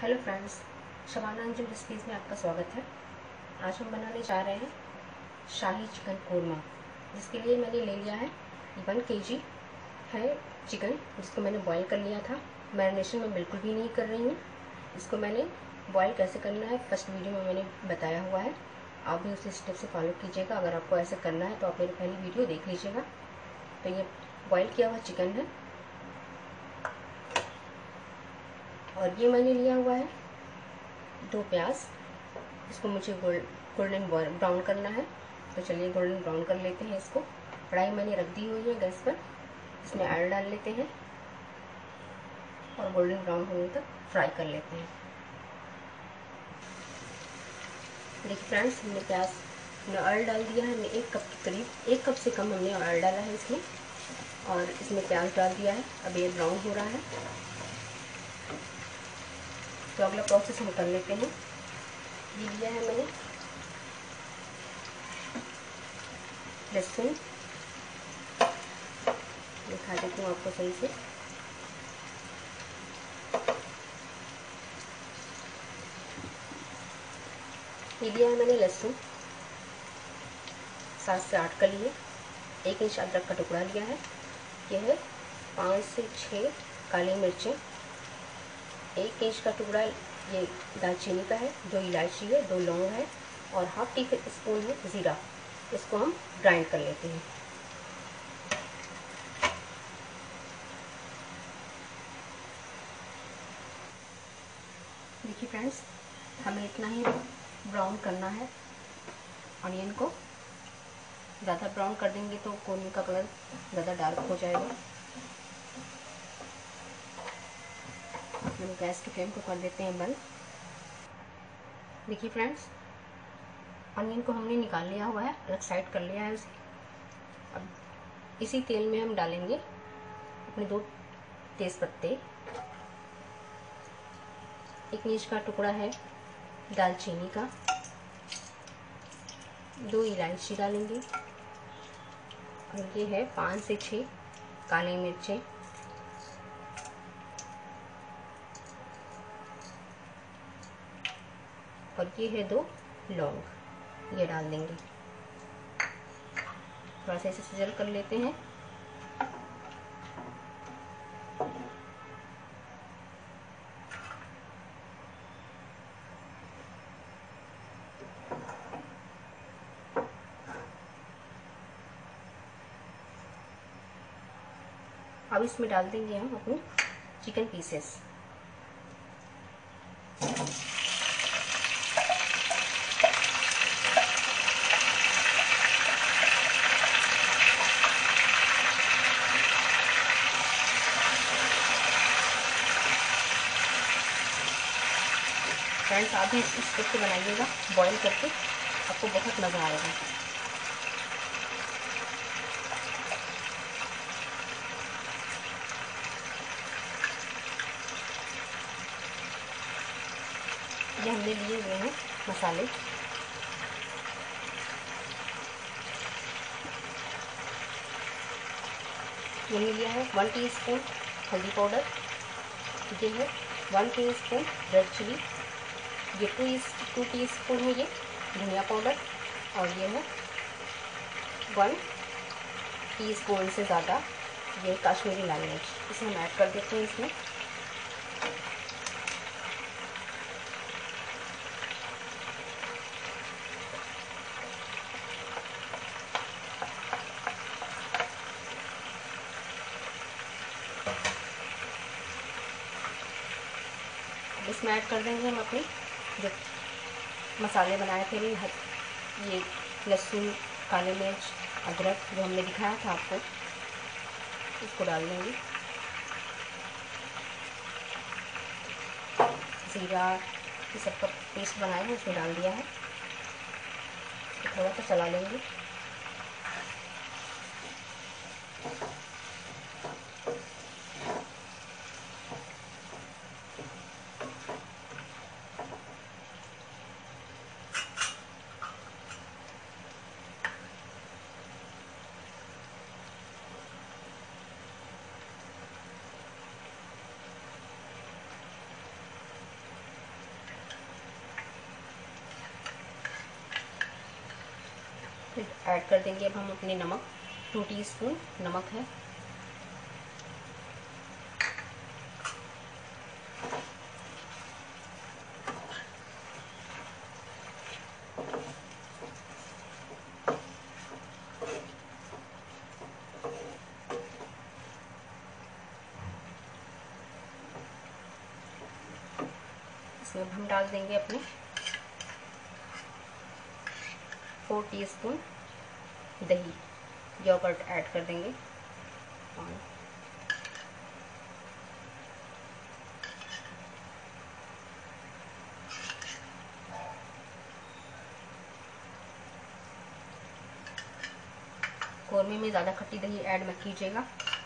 Hello friends, Shabana Anjum recipes में आपका स्वागत है। आज हम बनाने जा रहे हैं शाही चिकन कोरमा, जिसके लिए मैंने ले लिया है 1 kg है चिकन, जिसको मैंने बॉईल कर लिया था। मैरिनेशन में बिल्कुल भी नहीं कर रही हूँ। इसको मैंने बॉईल कैसे करना है फर्स्ट वीडियो में मैंने बताया हुआ है, आप भी उसी स्टेप से फॉलो कीजिएगा। अगर आपको ऐसे करना है तो आप मेरी पहली वीडियो देख लीजिएगा। तो ये बॉईल किया हुआ चिकन है और ये मैंने लिया हुआ है 2 प्याज। इसको मुझे गोल्डन ब्राउन करना है, तो चलिए गोल्डन ब्राउन कर लेते हैं इसको। कढ़ाई मैंने रख दी हुई है गैस पर, इसमें ऑयल डाल लेते हैं और गोल्डन ब्राउन होने तक फ्राई कर लेते हैं। देखिए फ्रेंड्स, हमने प्याज में ऑयल डाल दिया है। हमने 1 कप के करीब, 1 कप से कम हमने ऑयल डाला है इसमें, और इसमें प्याज डाल दिया है। अब ये ब्राउन हो रहा है, तो अगला प्रोसेस हम कर लेते हैं। ये लिया है मैंने लहसुन, दिखा देती हूँ आपको सही से। ये लिया है मैंने लहसुन 7 से 8 कली, 1 इंच अदरक का टुकड़ा लिया है। यह है 5 से 6 काली मिर्चें, 1 इंच का टुकड़ा ये दालचीनी का है, 2 इलायची है, 2 लौंग है और हाफ टी स्पून है ज़ीरा। इसको हम ग्राइंड कर लेते हैं। देखिए फ्रेंड्स, हमें इतना ही ब्राउन करना है ऑनियन को। ज़्यादा ब्राउन कर देंगे तो कोर्मे का कलर ज़्यादा डार्क हो जाएगा। हम गैस की फ्लेम को कर देते हैं बंद। देखिए फ्रेंड्स, ऑनियन को हमने निकाल लिया हुआ है, अलग साइड कर लिया है उसे। अब इसी तेल में हम डालेंगे अपने 2 तेज पत्ते, 1 इंच का टुकड़ा है दालचीनी का, 2 इलायची डालेंगे और ये है 5 से 6 काली मिर्चें, और ये है 2 लौंग, ये डाल देंगे। थोड़ा सा इसे सिजल कर लेते हैं। अब इसमें डाल देंगे हम अपने चिकन पीसेस। फ्रेंड्स, आप भी इस स्टेप से बनाइएगा बॉईल करके, आपको बहुत मज़ा आएगा। ये हमने लिए हुए हैं मसाले। मैंने लिया है 1 टीस्पून हल्दी पाउडर, ये है 1 टीस्पून रेड चिली, ये 2 टीस्पून है ये धनिया पाउडर, और ये है 1 टीस्पून से ज़्यादा ये कश्मीरी लाल मिर्च। इसे हम ऐड कर देते हैं इसमें। इसमें ऐड कर देंगे हम अपने जो मसाले बनाए थे, ये लहसुन, काली मिर्च, अदरक जो हमने दिखाया था आपको, इसको डाल देंगे। ज़ीरा, ये सब का पेस्ट बनाया है उसमें डाल दिया है। थोड़ा सा चला लेंगे। ऐड कर देंगे अब हम अपने नमक। 2 टीस्पून नमक है। इसमें हम डाल देंगे अपने 4 टीस्पून दही, योगर्ट ऐड कर देंगे। कौरमे में ज़्यादा खट्टी दही ऐड मत कीजिएगा,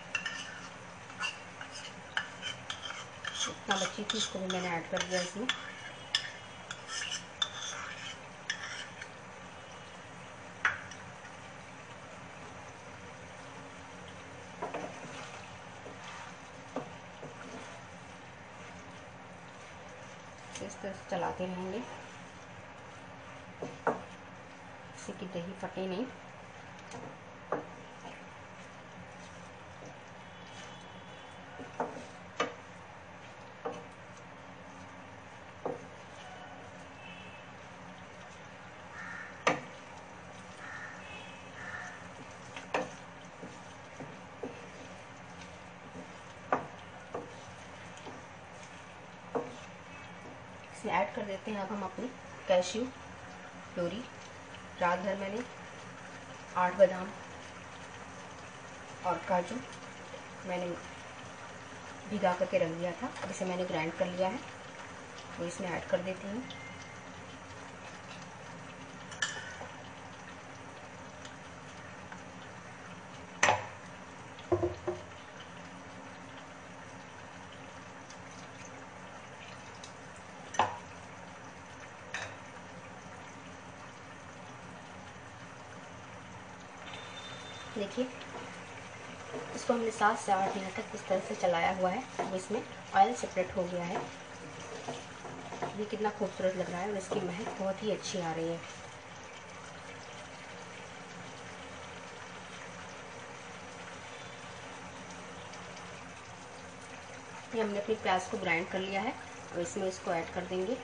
इतना बची थी इसको भी मैंने ऐड कर दिया इसमें। इस तरह से चलाते रहेंगे जिससे कि दही फटे नहीं। इसमें ऐड कर देते हैं अब हम अपनी कैश्यू प्योरी। रात भर मैंने 8 बादाम और काजू मैंने भिगा करके रख दिया था, अब इसे मैंने ग्राइंड कर लिया है, वो इसमें ऐड कर देती हूँ। देखिए इसको हमने 7 से 8 मिनट तक इस तरह से चलाया हुआ है। अब इसमें ऑयल सेपरेट हो गया है। ये कितना खूबसूरत लग रहा है और इसकी महक बहुत ही अच्छी आ रही है। ये हमने अपनी प्याज को ग्राइंड कर लिया है, अब इसमें इसको ऐड कर देंगे।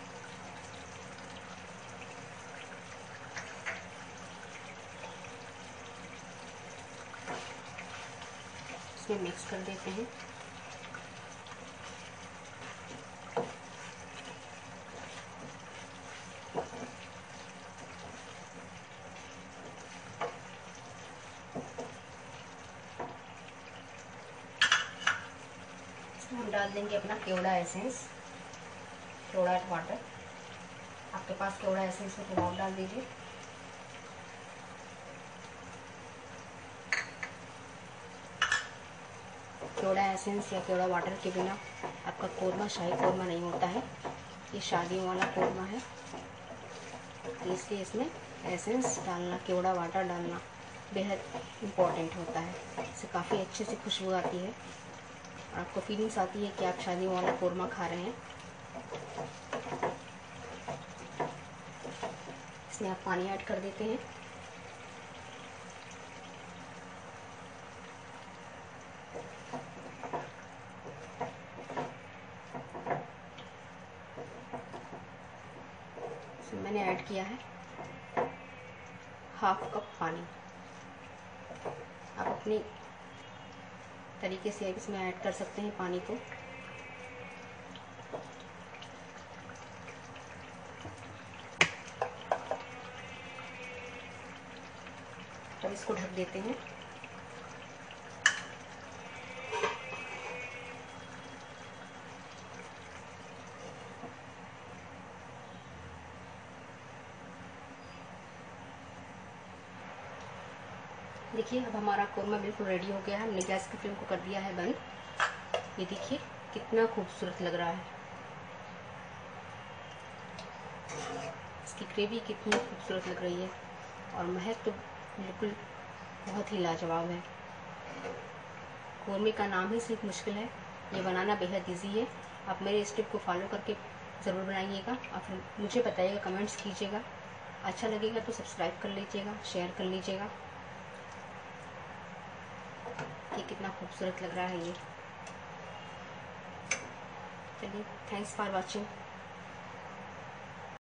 इसमें मिक्स कर देते हैं। हम डाल देंगे अपना केवड़ा एसेंस, केवड़ा वाटर। आपके पास केवड़ा एसेंस है तो आप डाल दीजिए। केवड़ा एसेंस या केवड़ा वाटर के बिना आपका कोरमा शाही कोरमा नहीं होता है। ये शादियों वाला कोरमा है, इसलिए इसमें एसेंस डालना, केवड़ा वाटर डालना बेहद इम्पॉर्टेंट होता है। इससे काफ़ी अच्छे से खुशबू आती है और आपको फीलिंग्स आती है कि आप शादियों वाला कोरमा खा रहे हैं। इसमें आप पानी ऐड कर देते हैं। इसमें मैंने ऐड किया है 1/2 कप पानी। आप अपने तरीके से इसमें ऐड कर सकते हैं पानी को। अब इसको ढक देते हैं। देखिए अब हमारा कोरमा बिल्कुल रेडी हो गया है। हमने गैस की फ्लेम को कर दिया है बंद। ये देखिए कितना खूबसूरत लग रहा है। इसकी ग्रेवी कितनी खूबसूरत लग रही है और महक तो बिल्कुल बहुत ही लाजवाब है। कोरमे का नाम ही सिर्फ मुश्किल है, ये बनाना बेहद इजी है। आप मेरे इस टिप को फॉलो करके ज़रूर बनाइएगा और फिर मुझे बताइएगा, कमेंट्स कीजिएगा अच्छा लगेगा तो सब्सक्राइब कर लीजिएगा, शेयर कर लीजिएगा। ये कितना खूबसूरत लग रहा है ये। चलिए, थैंक्स फॉर वॉचिंग।